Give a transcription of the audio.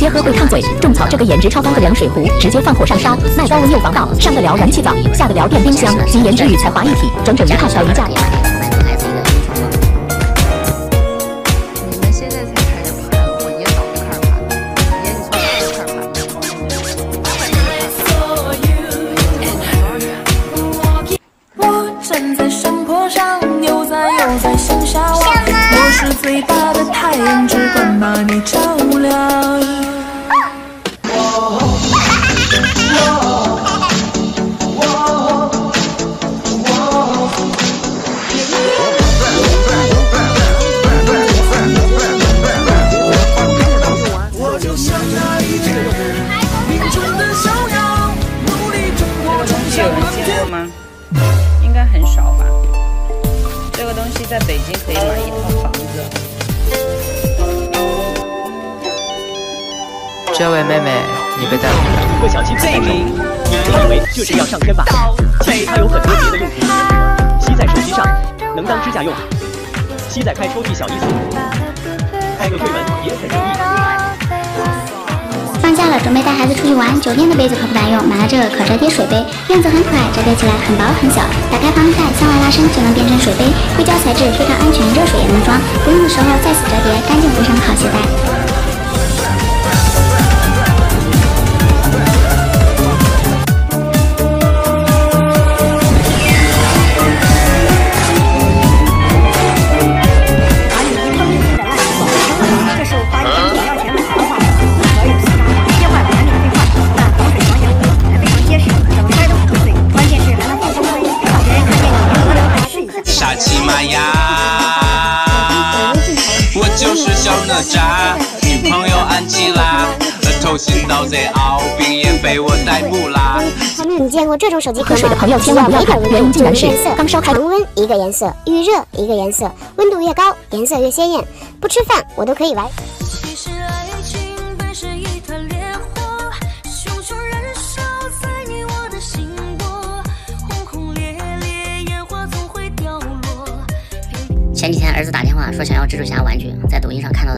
接喝会烫嘴。种草这个颜值超高的凉水壶，直接放火上烧，耐高温又防盗，上得了燃气灶，下得了电冰箱，集颜值与才华一体，整整一套小鱼架。 站在山坡上，悠哉悠哉向下望。我是最大的太阳，只管把你照亮。我就像那一只明春的小羊，努力冲破冲向蓝天吗？ 应该很少吧。这个东西在北京可以买一套房子。 这位妹妹，你被逮捕了。 个小鸡排带手，你以为就是要上天吧？其实它有很多别的用途。吸在手机上，能当支架用；吸在开抽屉小衣橱，开个柜门也很容易。 放假了，准备带孩子出去玩，酒店的杯子可不敢用，买了这个可折叠水杯，样子很可爱，折叠起来很薄很小，打开防盖，向外拉伸就能变成水杯，硅胶材质非常安全，热水也能装，不用的时候再次折叠，干净无声，好携带。 沙琪玛呀，我就是小哪吒，女朋友安琪拉，偷心盗贼敖丙也被我逮捕啦。 你见过这种手机壳吗？ 喝水的朋友千万不要看，原因竟然是刚烧开。 常温一个颜色，预热一个颜色，温度越高，颜色越鲜艳。不吃饭我都可以玩。其实爱情本是一团烈火，熊熊燃烧在你我的心窝，轰轰烈烈，烟花总会掉落。 前几天儿子打电话说想要蜘蛛侠玩具，在抖音上看到的。